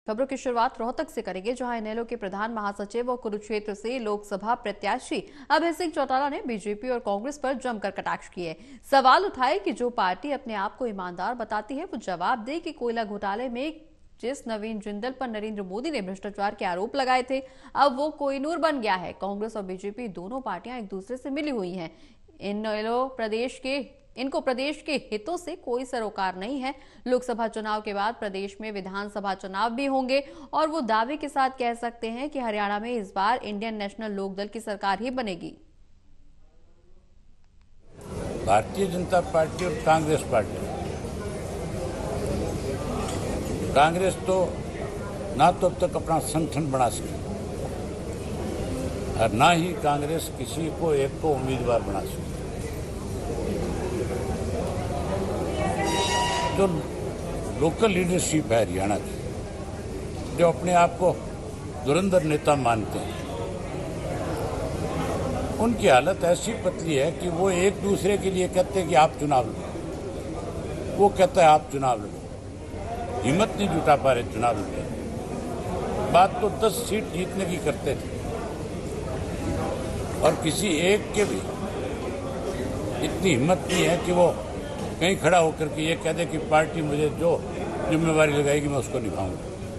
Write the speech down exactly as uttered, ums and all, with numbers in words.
खबरों की शुरुआत रोहतक से करेंगे, जहां इनेलो के प्रधान महासचिव और कुरुक्षेत्र से लोकसभा प्रत्याशी अभय सिंह चौटाला ने बीजेपी और कांग्रेस पर जमकर कटाक्ष किए। सवाल उठाए कि जो पार्टी अपने आप को ईमानदार बताती है वो जवाब दे कि कोयला घोटाले में जिस नवीन जिंदल पर नरेंद्र मोदी ने भ्रष्टाचार के आरोप लगाए थे, अब वो कोहिनूर बन गया है। कांग्रेस और बीजेपी दोनों पार्टियां एक दूसरे से मिली हुई हैं। इनेलो प्रदेश के इनको प्रदेश के हितों से कोई सरोकार नहीं है। लोकसभा चुनाव के बाद प्रदेश में विधानसभा चुनाव भी होंगे और वो दावे के साथ कह सकते हैं कि हरियाणा में इस बार इंडियन नेशनल लोकदल की सरकार ही बनेगी। भारतीय जनता पार्टी और कांग्रेस पार्टी, कांग्रेस तो ना तो अब तक अपना संगठन बना सकी और ना ही कांग्रेस किसी को एक को उम्मीदवार बना सकी। जो लोकल लीडरशिप है हरियाणा की, जो अपने आप को धुरंधर नेता मानते हैं, उनकी हालत ऐसी पतली है कि वो एक दूसरे के लिए कहते हैं कि आप चुनाव लड़ो, वो कहता है आप चुनाव लड़ो, हिम्मत नहीं जुटा पा रहे चुनाव लड़ने। बात तो दस सीट जीतने की करते थे और किसी एक के भी इतनी हिम्मत नहीं है कि वो कहीं खड़ा होकर के ये कह दे कि पार्टी मुझे जो जिम्मेवारी लगाएगी मैं उसको निभाऊंगा।